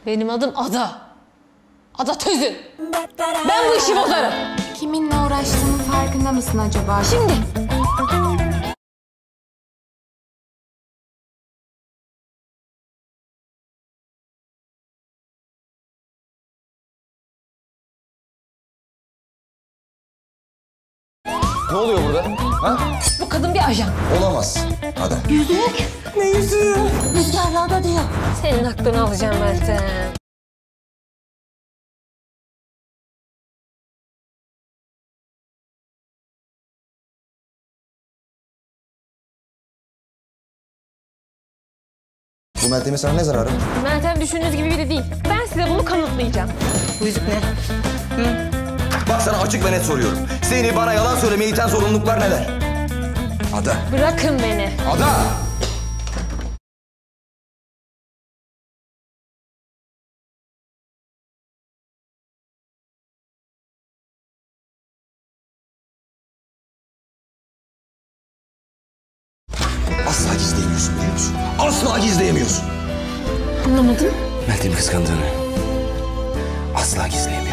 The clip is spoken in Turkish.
Benim adım Ada. Ada Tözün. Ben bu işi bozarım. Kiminle uğraştığının farkında mısın acaba? Şimdi. Ne oluyor burada? Ha? Bu kadın bir ajan. Olamaz. Hadi. Yüzük. Ne yüzüğü? Rüzgarlarda diyor. Senin aklını alacağım Meltem. Bu Meltem'in sana ne zararı? Meltem düşündüğünüz gibi biri değil. Ben size bunu kanıtlayacağım. Bu yüzük ne? Bak sana açık ve net soruyorum. Seni bana yalan söylemeye iten zorunluluklar neler? Ada. Bırakın beni. Ada! Asla gizleyemiyorsun biliyor musun? Asla gizleyemiyorsun. Anlamadım. Meltem'i kıskandığını asla gizleyemiyor.